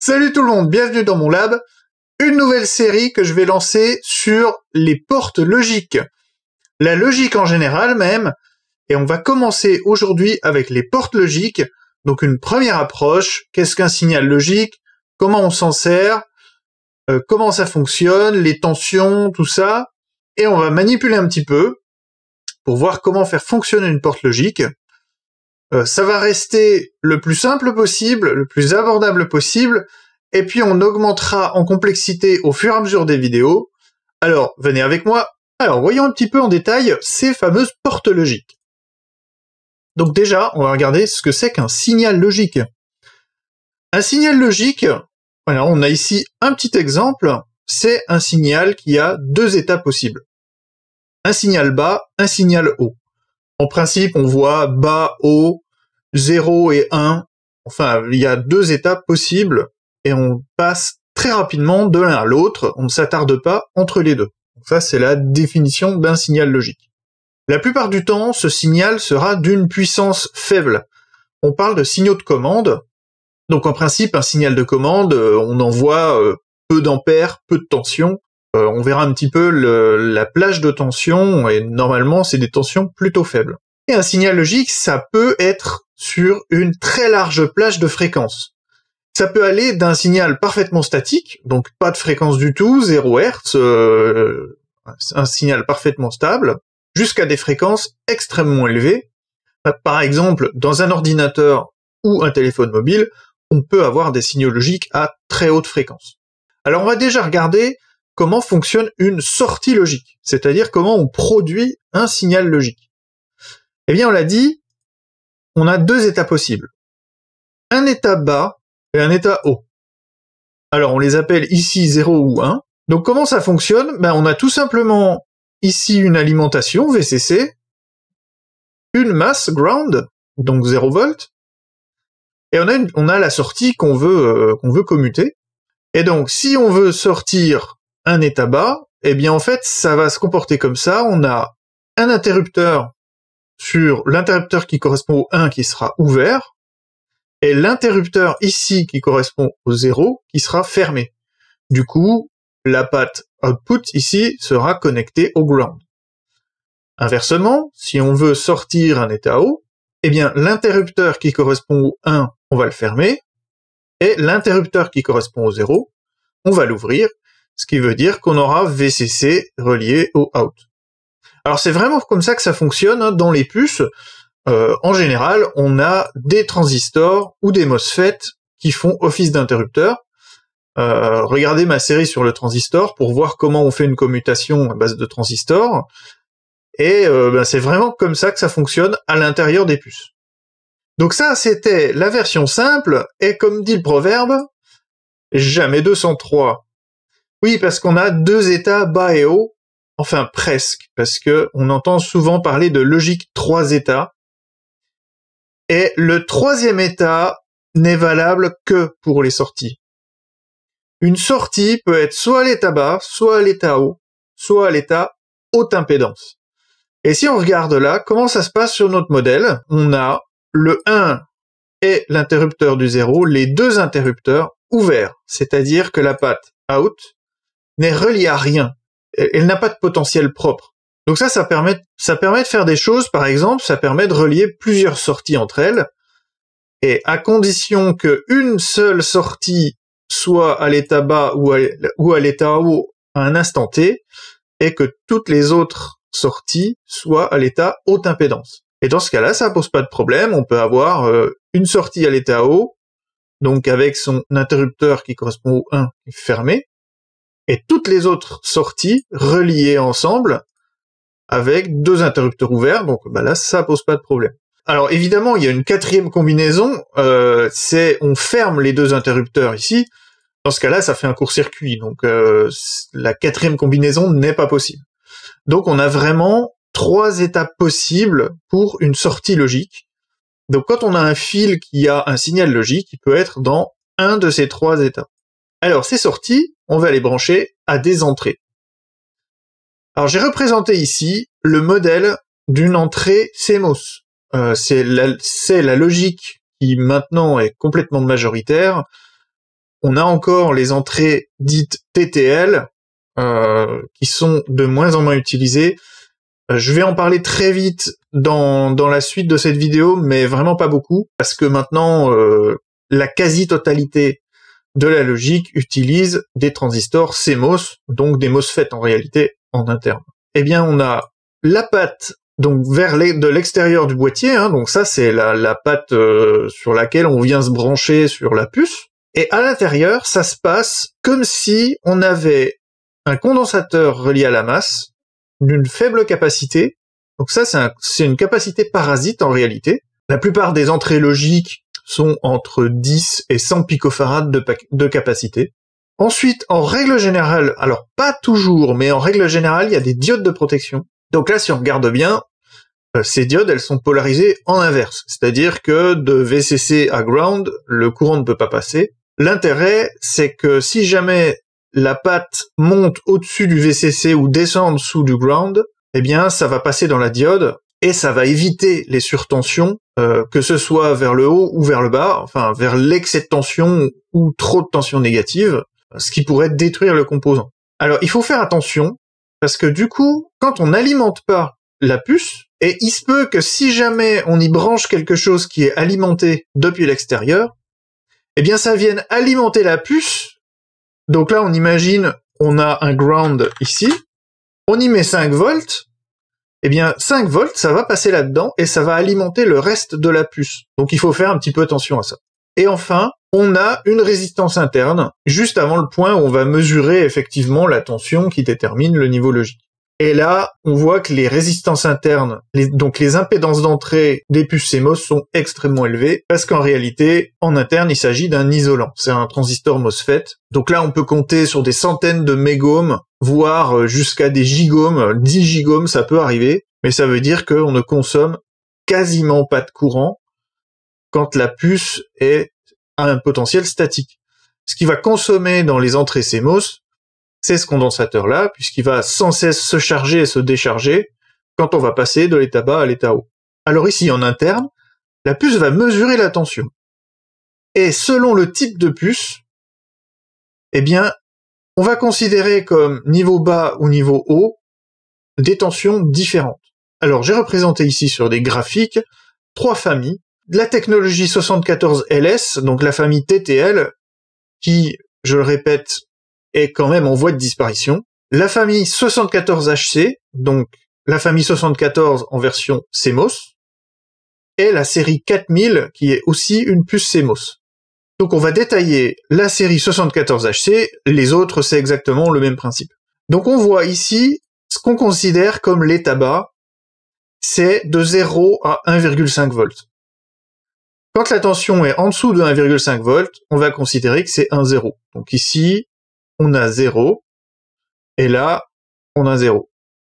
Salut tout le monde, bienvenue dans mon lab. Une nouvelle série que je vais lancer sur les portes logiques. La logique en général même. Et on va commencer aujourd'hui avec les portes logiques. Donc une première approche, qu'est-ce qu'un signal logique? Comment on s'en sert? Comment ça fonctionne? Les tensions, tout ça. Et on va manipuler un petit peu pour voir comment faire fonctionner une porte logique. Ça va rester le plus simple possible, le plus abordable possible, et puis on augmentera en complexité au fur et à mesure des vidéos. Alors, venez avec moi. Alors, voyons un petit peu en détail ces fameuses portes logiques. Donc déjà, on va regarder ce que c'est qu'un signal logique. Un signal logique, voilà, on a ici un petit exemple, c'est un signal qui a deux états possibles. Un signal bas, un signal haut. En principe, on voit bas, haut, 0 et 1. Enfin, il y a deux états possibles et on passe très rapidement de l'un à l'autre. On ne s'attarde pas entre les deux. Donc ça, c'est la définition d'un signal logique. La plupart du temps, ce signal sera d'une puissance faible. On parle de signaux de commande. Donc en principe, un signal de commande, on envoie peu d'ampères, peu de tension. On verra un petit peu la plage de tension, et normalement, c'est des tensions plutôt faibles. Et un signal logique, ça peut être sur une très large plage de fréquences. Ça peut aller d'un signal parfaitement statique, donc pas de fréquence du tout, 0 Hz, un signal parfaitement stable, jusqu'à des fréquences extrêmement élevées. Par exemple, dans un ordinateur ou un téléphone mobile, on peut avoir des signaux logiques à très haute fréquence. Alors on va déjà regarder comment fonctionne une sortie logique, c'est-à-dire comment on produit un signal logique. Eh bien, on l'a dit, on a deux états possibles. Un état bas et un état haut. Alors, on les appelle ici 0 ou 1. Donc, comment ça fonctionne? Ben, on a tout simplement ici une alimentation, VCC, une masse, ground, donc 0 volts, et on a la sortie qu'on veut commuter. Et donc, si on veut sortir un état bas, eh bien, en fait, ça va se comporter comme ça. On a un interrupteur sur l'interrupteur qui correspond au 1 qui sera ouvert, et l'interrupteur ici qui correspond au 0 qui sera fermé. Du coup, la patte output ici sera connectée au ground. Inversement, si on veut sortir un état haut, eh bien l'interrupteur qui correspond au 1, on va le fermer, et l'interrupteur qui correspond au 0, on va l'ouvrir, ce qui veut dire qu'on aura VCC relié au out. Alors c'est vraiment comme ça que ça fonctionne hein, dans les puces. En général, on a des transistors ou des MOSFET qui font office d'interrupteur. Regardez ma série sur le transistor pour voir comment on fait une commutation à base de transistors. Et c'est vraiment comme ça que ça fonctionne à l'intérieur des puces. Donc ça, c'était la version simple, et comme dit le proverbe, jamais 203. Oui, parce qu'on a deux états bas et haut. Enfin, presque, parce que on entend souvent parler de logique 3 états. Et le troisième état n'est valable que pour les sorties. Une sortie peut être soit à l'état bas, soit à l'état haut, soit à l'état haute impédance. Et si on regarde là, comment ça se passe sur notre modèle? On a le 1 et l'interrupteur du 0, les deux interrupteurs ouverts. C'est-à-dire que la patte out n'est reliée à rien. Elle n'a pas de potentiel propre. Donc ça permet de faire des choses, par exemple, ça permet de relier plusieurs sorties entre elles, et à condition qu'une seule sortie soit à l'état bas ou à l'état haut à un instant T, et que toutes les autres sorties soient à l'état haute impédance. Et dans ce cas-là, ça pose pas de problème, on peut avoir une sortie à l'état haut, donc avec son interrupteur qui correspond au 1 fermé, et toutes les autres sorties reliées ensemble avec deux interrupteurs ouverts, donc là ça pose pas de problème. Alors évidemment il y a une quatrième combinaison, c'est on ferme les deux interrupteurs ici, dans ce cas-là ça fait un court-circuit, donc la quatrième combinaison n'est pas possible. Donc on a vraiment trois étapes possibles pour une sortie logique. Donc quand on a un fil qui a un signal logique, il peut être dans un de ces trois états. Alors ces sorties, on va les brancher à des entrées. Alors j'ai représenté ici le modèle d'une entrée CMOS. C'est la logique qui maintenant est complètement majoritaire. on a encore les entrées dites TTL, qui sont de moins en moins utilisées. Je vais en parler très vite dans la suite de cette vidéo, mais vraiment pas beaucoup, parce que maintenant, la quasi-totalité de la logique utilise des transistors CMOS, donc des MOSFET en réalité, en interne. Eh bien, on a la patte donc de l'extérieur du boîtier, hein, donc ça c'est la patte sur laquelle on vient se brancher sur la puce, et à l'intérieur, ça se passe comme si on avait un condensateur relié à la masse, d'une faible capacité, donc ça c'est une capacité parasite en réalité. La plupart des entrées logiques sont entre 10 et 100 picofarad de capacité. Ensuite, en règle générale, alors pas toujours, mais en règle générale, il y a des diodes de protection. Donc là, si on regarde bien, ces diodes, elles sont polarisées en inverse. C'est-à-dire que de VCC à ground, le courant ne peut pas passer. L'intérêt, c'est que si jamais la patte monte au-dessus du VCC ou descend en dessous du ground, eh bien, ça va passer dans la diode et ça va éviter les surtensions, que ce soit vers le haut ou vers le bas, enfin vers l'excès de tension ou trop de tension négative, ce qui pourrait détruire le composant. Alors il faut faire attention, parce que du coup, quand on n'alimente pas la puce, et il se peut que si jamais on y branche quelque chose qui est alimenté depuis l'extérieur, eh bien ça vienne alimenter la puce. Donc là on imagine, on a un ground ici, on y met 5 volts, eh bien 5 volts, ça va passer là-dedans et ça va alimenter le reste de la puce. Donc il faut faire un petit peu attention à ça. Et enfin, on a une résistance interne, juste avant le point où on va mesurer effectivement la tension qui détermine le niveau logique. Et là, on voit que les résistances internes, donc les impédances d'entrée des puces CMOS sont extrêmement élevées, parce qu'en réalité, en interne, il s'agit d'un isolant. C'est un transistor MOSFET. Donc là, on peut compter sur des centaines de mégohms, voire jusqu'à des gigohms, 10 gigohms, ça peut arriver, mais ça veut dire qu'on ne consomme quasiment pas de courant quand la puce est à un potentiel statique. Ce qui va consommer dans les entrées CMOS, c'est ce condensateur-là, puisqu'il va sans cesse se charger et se décharger quand on va passer de l'état bas à l'état haut. Alors ici, en interne, la puce va mesurer la tension. Et selon le type de puce, eh bien, on va considérer comme niveau bas ou niveau haut des tensions différentes. Alors, j'ai représenté ici sur des graphiques 3 familles. La technologie 74LS, donc la famille TTL, qui, je le répète, est quand même en voie de disparition. La famille 74HC, donc la famille 74 en version CMOS, et la série 4000, qui est aussi une puce CMOS. Donc on va détailler la série 74HC, les autres c'est exactement le même principe. Donc on voit ici ce qu'on considère comme l'état bas, c'est de 0 à 1,5 volts. Quand la tension est en dessous de 1,5 volts, on va considérer que c'est un 0. Donc ici, on a 0, et là, on a 0.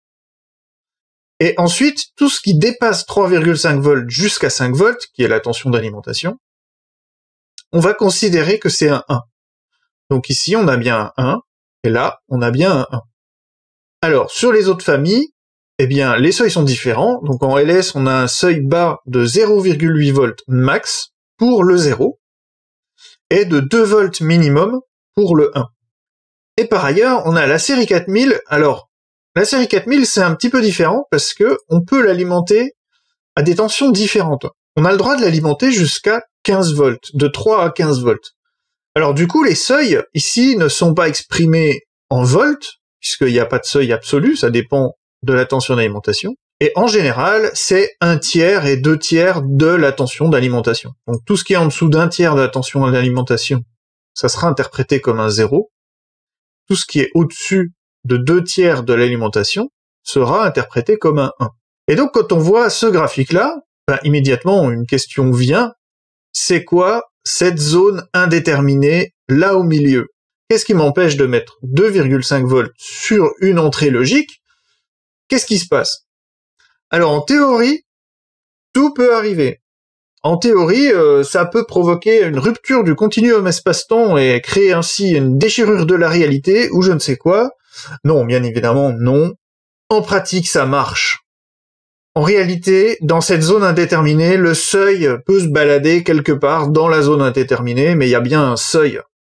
Et ensuite, tout ce qui dépasse 3,5 volts jusqu'à 5 volts, qui est la tension d'alimentation, on va considérer que c'est un 1. Donc ici, on a bien un 1, et là, on a bien un 1. Alors, sur les autres familles, eh bien, les seuils sont différents. Donc en LS, on a un seuil bas de 0,8 volts max pour le 0, et de 2 volts minimum pour le 1. Et par ailleurs, on a la série 4000. Alors, la série 4000, c'est un petit peu différent parce que on peut l'alimenter à des tensions différentes. On a le droit de l'alimenter jusqu'à 15 volts, de 3 à 15 volts. Alors du coup, les seuils, ici, ne sont pas exprimés en volts, puisqu'il n'y a pas de seuil absolu, ça dépend de la tension d'alimentation. Et en général, c'est 1/3 et 2/3 de la tension d'alimentation. Donc tout ce qui est en dessous d'1/3 de la tension d'alimentation, ça sera interprété comme un 0. Tout ce qui est au-dessus de 2/3 de l'alimentation sera interprété comme un 1. Et donc quand on voit ce graphique-là, immédiatement une question vient, c'est quoi cette zone indéterminée là au milieu? Qu'est-ce qui m'empêche de mettre 2,5 volts sur une entrée logique? Qu'est-ce qui se passe? Alors en théorie, tout peut arriver. En théorie, ça peut provoquer une rupture du continuum espace-temps et créer ainsi une déchirure de la réalité ou je ne sais quoi. Non, bien évidemment, non. En pratique, ça marche. En réalité, dans cette zone indéterminée, le seuil peut se balader quelque part dans la zone indéterminée, mais il y a bien un seuil.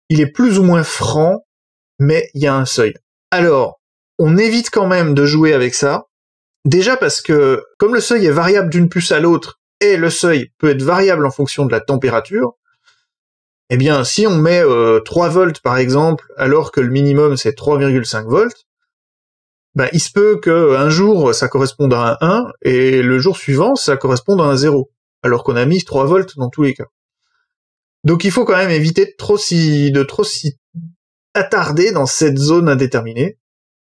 il est plus ou moins franc, mais il y a un seuil. Alors, on évite quand même de jouer avec ça, déjà parce que, comme le seuil est variable d'une puce à l'autre, et le seuil peut être variable en fonction de la température, eh bien, si on met 3 volts par exemple, alors que le minimum c'est 3,5 volts, ben, il se peut qu'un jour ça corresponde à un 1, et le jour suivant ça corresponde à un 0, alors qu'on a mis 3 volts dans tous les cas. Donc il faut quand même éviter de trop s'y attarder dans cette zone indéterminée.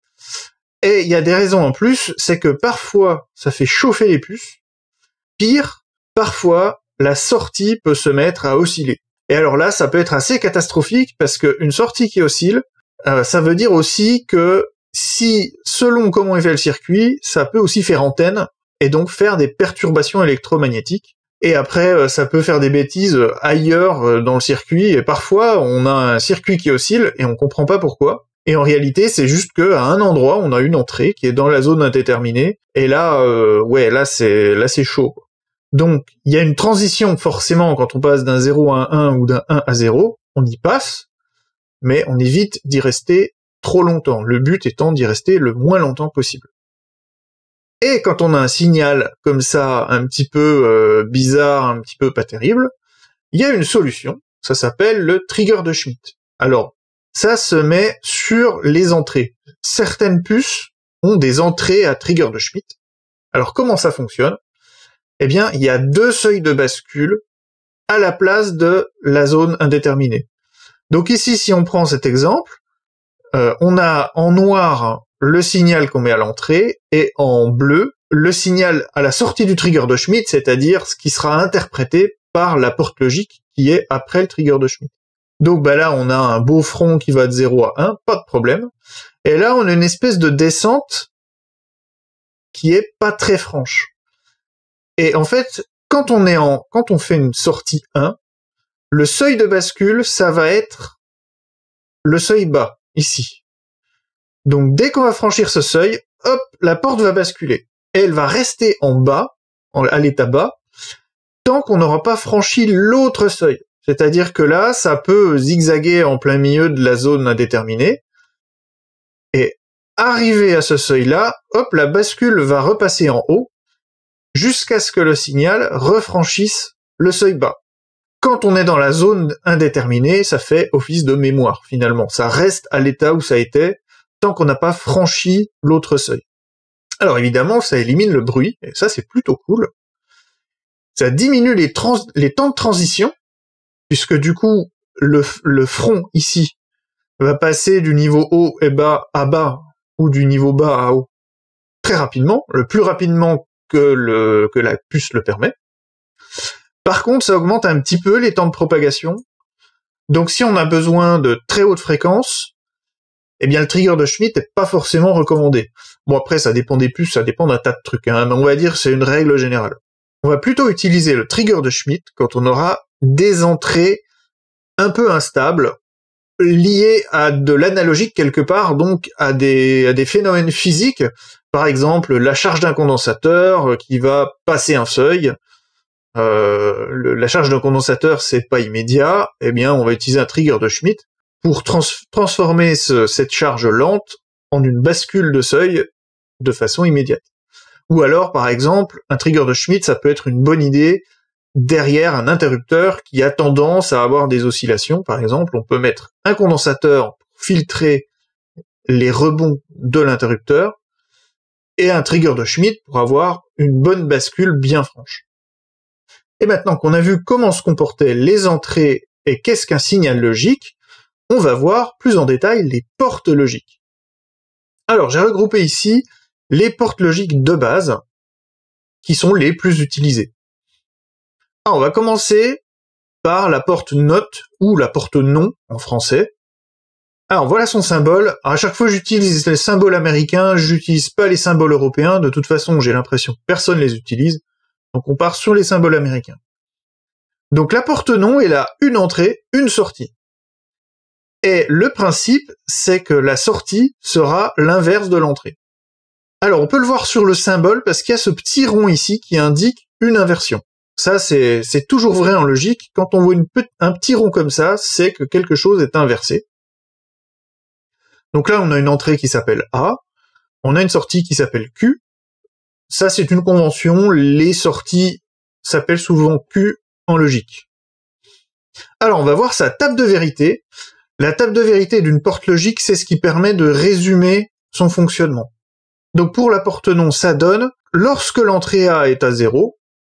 Et il y a des raisons en plus, c'est que parfois ça fait chauffer les puces, pire, parfois la sortie peut se mettre à osciller. Et alors là, ça peut être assez catastrophique, parce qu'une sortie qui oscille, ça veut dire aussi que si, selon comment est fait le circuit, ça peut aussi faire antenne, et donc faire des perturbations électromagnétiques. Et après, ça peut faire des bêtises ailleurs dans le circuit, et parfois, on a un circuit qui oscille, et on comprend pas pourquoi. Et en réalité, c'est juste qu'à un endroit, on a une entrée qui est dans la zone indéterminée, et là, là c'est chaud. Donc, il y a une transition, forcément, quand on passe d'un 0 à un 1 ou d'un 1 à 0, on y passe, mais on évite d'y rester trop longtemps, le but étant d'y rester le moins longtemps possible. Et quand on a un signal comme ça, un petit peu bizarre, un petit peu pas terrible, il y a une solution, ça s'appelle le trigger de Schmitt. Alors, ça se met sur les entrées. Certaines puces ont des entrées à trigger de Schmitt. Alors comment ça fonctionne ? Eh bien, il y a 2 seuils de bascule à la place de la zone indéterminée. Donc ici, si on prend cet exemple, on a en noir le signal qu'on met à l'entrée, et en bleu, le signal à la sortie du trigger de Schmitt, c'est-à-dire ce qui sera interprété par la porte logique qui est après le trigger de Schmitt. Donc là, on a un beau front qui va de 0 à 1, pas de problème. Et là, on a une espèce de descente qui est pas très franche. Et en fait, quand on fait une sortie 1, le seuil de bascule, ça va être le seuil bas, ici. Donc dès qu'on va franchir ce seuil, hop, la porte va basculer. Et elle va rester en bas, à l'état bas, tant qu'on n'aura pas franchi l'autre seuil. C'est-à-dire que là, ça peut zigzaguer en plein milieu de la zone indéterminée. Et arrivé à ce seuil-là, hop, la bascule va repasser en haut, jusqu'à ce que le signal refranchisse le seuil bas. Quand on est dans la zone indéterminée, ça fait office de mémoire, finalement. Ça reste à l'état où ça était, tant qu'on n'a pas franchi l'autre seuil. Alors évidemment, ça élimine le bruit, et ça c'est plutôt cool. Ça diminue les temps de transition, puisque du coup, le front ici va passer du niveau haut et bas à bas, ou du niveau bas à haut, très rapidement, le plus rapidement que la puce le permet. Par contre, ça augmente un petit peu les temps de propagation. Donc si on a besoin de très haute fréquence, eh bien le trigger de Schmitt n'est pas forcément recommandé. Bon après, ça dépend des puces, ça dépend d'un tas de trucs, hein, mais on va dire c'est une règle générale. On va plutôt utiliser le trigger de Schmitt quand on aura des entrées un peu instables, liées à de l'analogique quelque part, donc à des phénomènes physiques, par exemple la charge d'un condensateur qui va passer un seuil. La charge d'un condensateur c'est pas immédiat, eh bien on va utiliser un trigger de Schmitt pour transformer cette charge lente en une bascule de seuil de façon immédiate. Ou alors par exemple un trigger de Schmitt, ça peut être une bonne idée derrière un interrupteur qui a tendance à avoir des oscillations. Par exemple, on peut mettre un condensateur pour filtrer les rebonds de l'interrupteur et un trigger de Schmitt pour avoir une bonne bascule bien franche. Et maintenant qu'on a vu comment se comportaient les entrées et qu'est-ce qu'un signal logique, on va voir plus en détail les portes logiques. Alors, j'ai regroupé ici les portes logiques de base, qui sont les plus utilisées. Alors, on va commencer par la porte note, ou la porte non, en français. Alors, voilà son symbole. Alors, à chaque fois, j'utilise les symboles américains, j'utilise pas les symboles européens. De toute façon, j'ai l'impression que personne les utilise. Donc on part sur les symboles américains. Donc la porte non, elle a une entrée, une sortie. Et le principe, c'est que la sortie sera l'inverse de l'entrée. Alors on peut le voir sur le symbole parce qu'il y a ce petit rond ici qui indique une inversion. Ça, c'est toujours vrai en logique. Quand on voit un petit rond comme ça, c'est que quelque chose est inversé. Donc là, on a une entrée qui s'appelle A, on a une sortie qui s'appelle Q. Ça, c'est une convention, les sorties s'appellent souvent Q en logique. Alors, on va voir sa table de vérité. La table de vérité d'une porte logique, c'est ce qui permet de résumer son fonctionnement. Donc pour la porte non, ça donne, lorsque l'entrée A est à 0,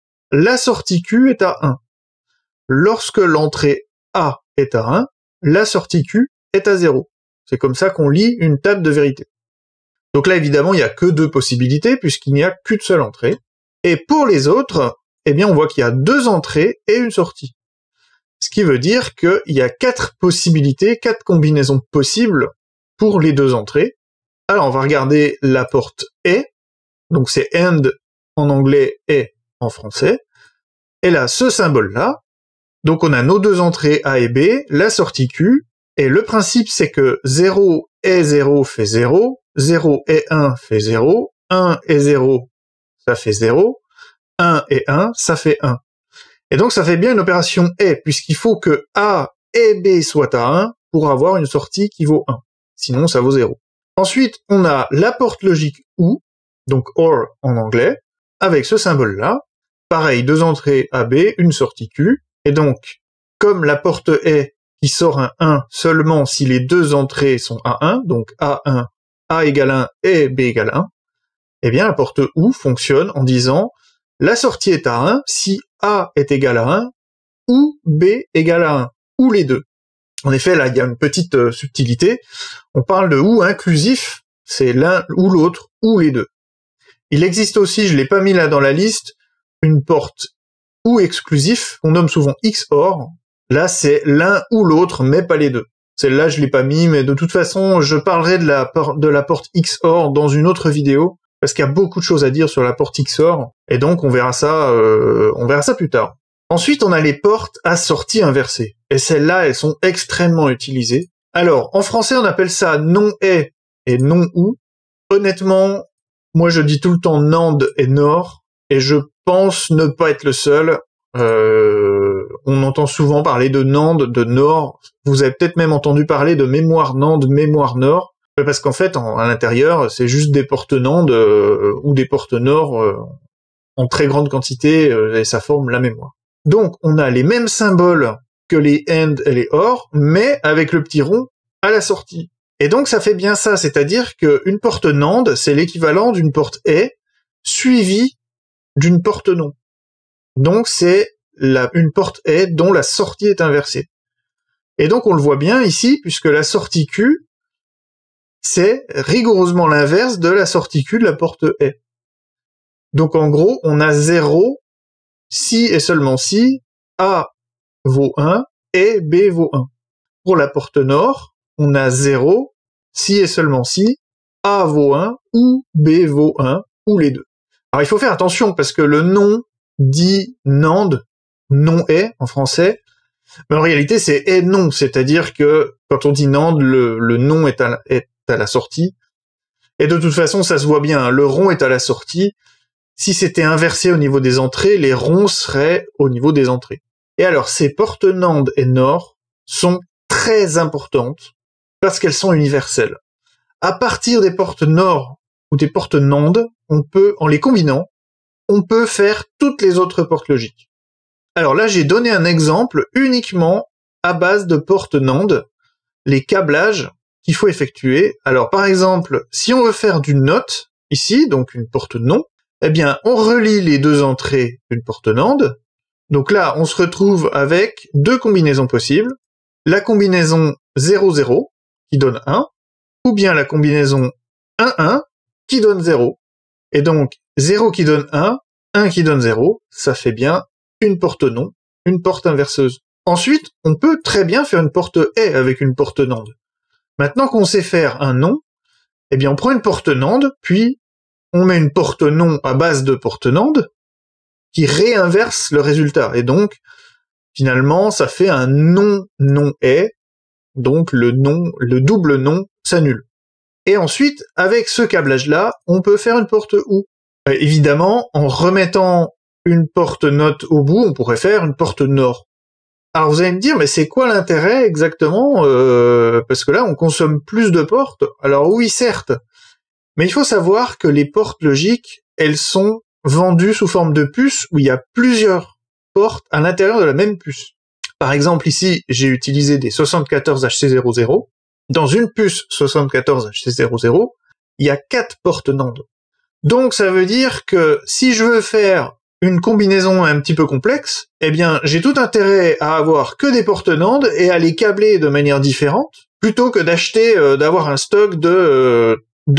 la sortie Q est à 1. Lorsque l'entrée A est à 1, la sortie Q est à 0. C'est comme ça qu'on lit une table de vérité. Donc là, évidemment, il n'y a que deux possibilités, puisqu'il n'y a qu'une seule entrée. Et pour les autres, eh bien, on voit qu'il y a deux entrées et une sortie. Ce qui veut dire qu'il y a 4 possibilités, 4 combinaisons possibles pour les deux entrées. Alors, on va regarder la porte et, donc c'est and en anglais et en français. Et là, ce symbole-là, donc on a nos deux entrées A et B, la sortie Q, et le principe c'est que 0 et 0 fait 0, 0 et 1 fait 0, 1 et 0 ça fait 0, 1 et 1 ça fait 1. Et donc ça fait bien une opération et, puisqu'il faut que A et B soient à 1 pour avoir une sortie qui vaut 1. Sinon ça vaut 0. Ensuite, on a la porte logique OU, donc OR en anglais, avec ce symbole-là. Pareil, deux entrées AB, une sortie Q. Et donc, comme la porte est qui sort un 1 seulement si les deux entrées sont à 1, donc A1, A égale 1 et B égale 1, eh bien la porte OU fonctionne en disant la sortie est à 1 si A est égal à 1 ou B égale à 1, ou les deux. En effet, là, il y a une petite subtilité. On parle de ou inclusif, c'est l'un ou l'autre, ou les deux. Il existe aussi, je l'ai pas mis là dans la liste, une porte ou exclusif, qu'on nomme souvent XOR. Là, c'est l'un ou l'autre, mais pas les deux. Celle-là, je l'ai pas mis, mais de toute façon, je parlerai de la porte XOR dans une autre vidéo, parce qu'il y a beaucoup de choses à dire sur la porte XOR, et donc on verra ça plus tard. Ensuite, on a les portes à sortie inversée. Et celles-là, elles sont extrêmement utilisées. Alors, en français, on appelle ça non-et et non-ou. Honnêtement, moi, je dis tout le temps NAND et NOR, et je pense ne pas être le seul. On entend souvent parler de NAND, de NOR. Vous avez peut-être même entendu parler de mémoire NAND, mémoire NOR. Parce qu'en fait, à l'intérieur, c'est juste des portes NAND ou des portes NOR en très grande quantité, et ça forme la mémoire. Donc, on a les mêmes symboles que les AND et les OR, mais avec le petit rond à la sortie. Et donc, ça fait bien ça, c'est-à-dire qu'une porte NAND, c'est l'équivalent d'une porte et suivie d'une porte non. Donc, c'est une porte et dont la sortie est inversée. Et donc, on le voit bien ici, puisque la sortie Q, c'est rigoureusement l'inverse de la sortie Q de la porte et. Donc, en gros, on a 0 si et seulement si A vaut 1 et B vaut 1. Pour la porte NOR, on a 0 si et seulement si A vaut 1 ou B vaut 1 ou les deux. Alors il faut faire attention parce que le nom dit NAND, non est en français, mais en réalité c'est et non, c'est-à-dire que quand on dit NAND, le nom est à la sortie, et de toute façon ça se voit bien, hein, le rond est à la sortie. Si c'était inversé au niveau des entrées, les ronds seraient au niveau des entrées. Et alors, ces portes NAND et NOR sont très importantes parce qu'elles sont universelles. À partir des portes NOR ou des portes NAND, en les combinant, on peut faire toutes les autres portes logiques. Alors là, j'ai donné un exemple uniquement à base de portes NAND, les câblages qu'il faut effectuer. Alors, par exemple, si on veut faire du NOT, ici, donc une porte non, eh bien, on relie les deux entrées d'une porte NAND. Donc là, on se retrouve avec deux combinaisons possibles. La combinaison 0-0, qui donne 1, ou bien la combinaison 1-1, qui donne 0. Et donc, 0 qui donne 1, 1 qui donne 0, ça fait bien une porte non, une porte inverseuse. Ensuite, on peut très bien faire une porte et avec une porte NAND. Maintenant qu'on sait faire un non, eh bien, on prend une porte NAND, puis on met une porte non à base de porte NAND qui réinverse le résultat. Et donc, finalement, ça fait un non-non-est. Donc, le double non s'annule. Et ensuite, avec ce câblage-là, on peut faire une porte OU. Évidemment, en remettant une porte note au bout, on pourrait faire une porte nord. Alors vous allez me dire, mais c'est quoi l'intérêt exactement parce que là, on consomme plus de portes. Alors oui, certes, mais il faut savoir que les portes logiques, elles sont vendues sous forme de puces où il y a plusieurs portes à l'intérieur de la même puce. Par exemple, ici, j'ai utilisé des 74HC00. Dans une puce 74HC00, il y a 4 portes NAND. Donc ça veut dire que si je veux faire une combinaison un petit peu complexe, eh bien j'ai tout intérêt à avoir que des portes NAND et à les câbler de manière différente, plutôt que d'acheter, d'avoir un stock de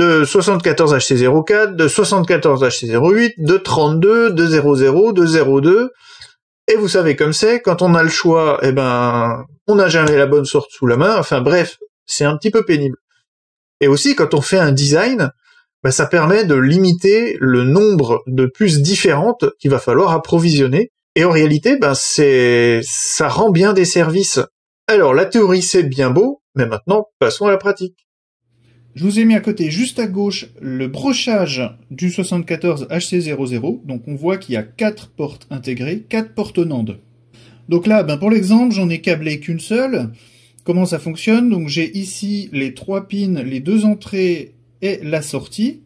74HC04, de 74HC08, de 32, de 00, de 02, et vous savez comme c'est, quand on a le choix, eh ben on n'a jamais la bonne sorte sous la main, enfin bref, c'est un petit peu pénible. Et aussi quand on fait un design, bah, ça permet de limiter le nombre de puces différentes qu'il va falloir approvisionner. Et en réalité, bah, ça rend bien des services. Alors, la théorie, c'est bien beau, mais maintenant, passons à la pratique. Je vous ai mis à côté, juste à gauche, le brochage du 74HC00. Donc, on voit qu'il y a 4 portes intégrées, 4 portes NAND. Donc là, pour l'exemple, j'en ai câblé qu'une seule. Comment ça fonctionne? Donc, j'ai ici les 3 pins, les 2 entrées et la sortie.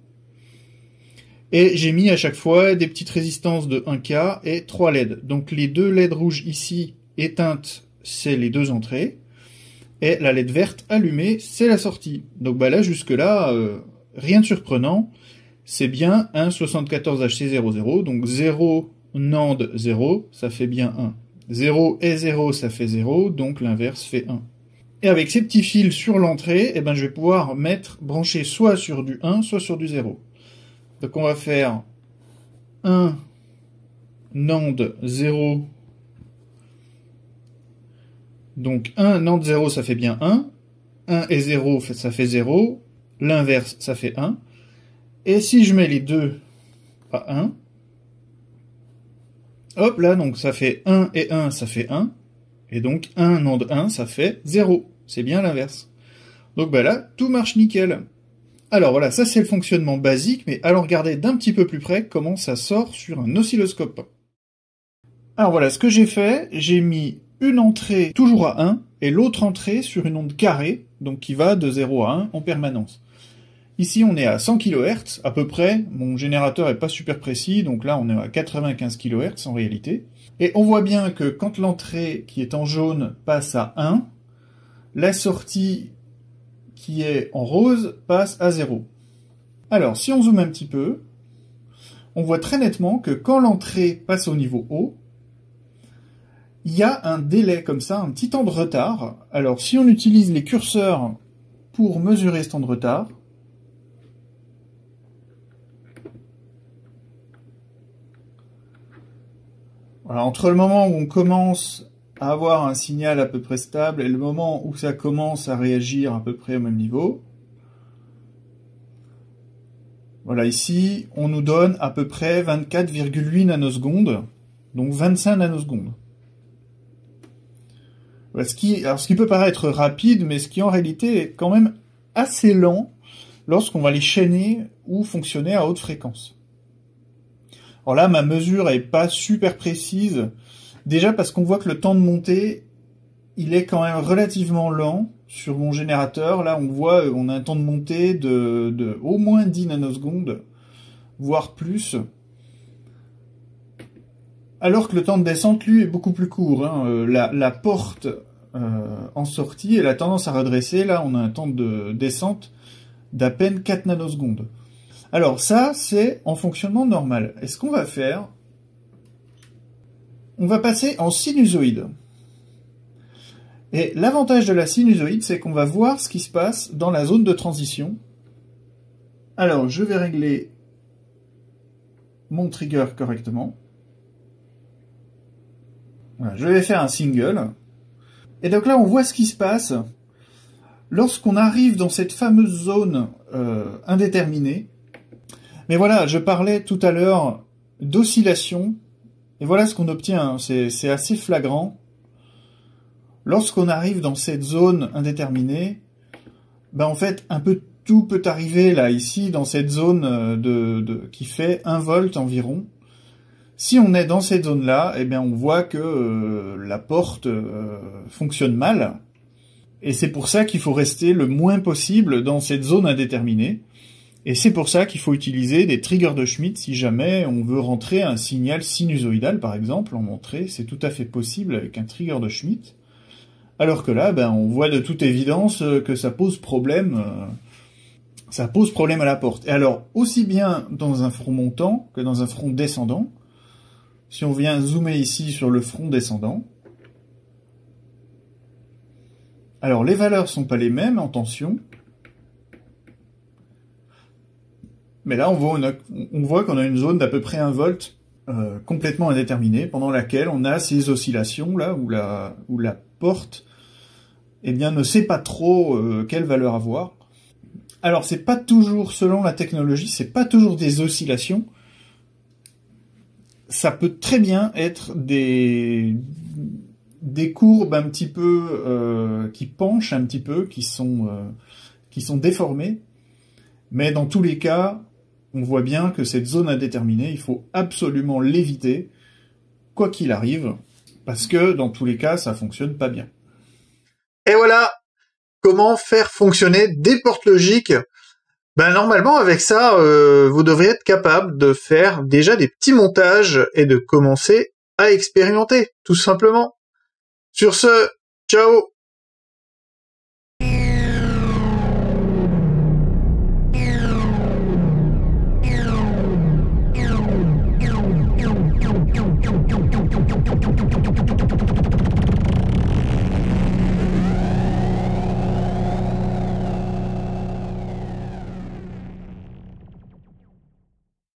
Et j'ai mis à chaque fois des petites résistances de 1K et 3 LED. Donc les 2 LED rouges ici éteintes, c'est les 2 entrées. Et la LED verte allumée, c'est la sortie. Donc là, jusque-là, rien de surprenant. C'est bien un 74HC00. Donc 0 NAND 0, ça fait bien 1. 0 et 0, ça fait 0. Donc l'inverse fait 1. Et avec ces petits fils sur l'entrée, je vais pouvoir brancher soit sur du 1, soit sur du 0. Donc on va faire 1 NAND 0. Donc 1 NAND 0, ça fait bien 1. 1 et 0, ça fait 0. L'inverse, ça fait 1. Et si je mets les deux à 1, hop là, donc ça fait 1 et 1, ça fait 1. Et donc 1 NAND 1, ça fait 0. C'est bien l'inverse. Donc là, tout marche nickel. Alors voilà, ça c'est le fonctionnement basique, mais allons regarder d'un petit peu plus près comment ça sort sur un oscilloscope. Alors voilà, ce que j'ai fait, j'ai mis une entrée toujours à 1, et l'autre entrée sur une onde carrée, donc qui va de 0 à 1 en permanence. Ici on est à 100 kHz à peu près, mon générateur est pas super précis, donc là on est à 95 kHz en réalité. Et on voit bien que quand l'entrée qui est en jaune passe à 1, la sortie qui est en rose passe à 0. Alors, si on zoome un petit peu, on voit très nettement que quand l'entrée passe au niveau haut, il y a un délai comme ça, un petit temps de retard. Alors, si on utilise les curseurs pour mesurer ce temps de retard, voilà, entre le moment où on commence à avoir un signal à peu près stable et le moment où ça commence à réagir à peu près au même niveau. Voilà, ici, on nous donne à peu près 24,8 nanosecondes, donc 25 nanosecondes. Voilà, ce qui peut paraître rapide, mais ce qui en réalité est quand même assez lent lorsqu'on va les chaîner ou fonctionner à haute fréquence. Alors là, ma mesure est pas super précise, déjà parce qu'on voit que le temps de montée, il est quand même relativement lent sur mon générateur. Là, on voit, on a un temps de montée de au moins 10 nanosecondes, voire plus. Alors que le temps de descente, lui, est beaucoup plus court. Hein. La porte en sortie, elle a tendance à redresser. Là, on a un temps de descente d'à peine 4 nanosecondes. Alors ça, c'est en fonctionnement normal. Et ce qu'on va faire, on va passer en sinusoïde. Et l'avantage de la sinusoïde, c'est qu'on va voir ce qui se passe dans la zone de transition. Alors, je vais régler mon trigger correctement. Voilà, je vais faire un single. Et donc là, on voit ce qui se passe lorsqu'on arrive dans cette fameuse zone indéterminée. Mais voilà, je parlais tout à l'heure d'oscillation. Et voilà ce qu'on obtient. C'est assez flagrant. Lorsqu'on arrive dans cette zone indéterminée, en fait, un peu tout peut arriver là, ici, dans cette zone qui fait 1 volt environ. Si on est dans cette zone-là, eh bien on voit que la porte fonctionne mal, et c'est pour ça qu'il faut rester le moins possible dans cette zone indéterminée, et c'est pour ça qu'il faut utiliser des triggers de Schmitt si jamais on veut rentrer un signal sinusoïdal, par exemple, en entrée, c'est tout à fait possible avec un trigger de Schmitt, alors que là, on voit de toute évidence que ça pose problème à la porte. Et alors, aussi bien dans un front montant que dans un front descendant, si on vient zoomer ici sur le front descendant, alors les valeurs sont pas les mêmes en tension, mais là on voit qu'on a une zone d'à peu près 1 volt complètement indéterminée, pendant laquelle on a ces oscillations là où la porte ne sait pas trop quelle valeur avoir. Alors c'est pas toujours, selon la technologie, c'est pas toujours des oscillations. Ça peut très bien être des courbes un petit peu qui penchent un petit peu, qui sont déformées. Mais dans tous les cas, on voit bien que cette zone indéterminée, il faut absolument l'éviter, quoi qu'il arrive, parce que dans tous les cas, ça fonctionne pas bien. Et voilà comment faire fonctionner des portes logiques. Normalement, avec ça, vous devriez être capable de faire déjà des petits montages et de commencer à expérimenter, tout simplement. Sur ce, ciao!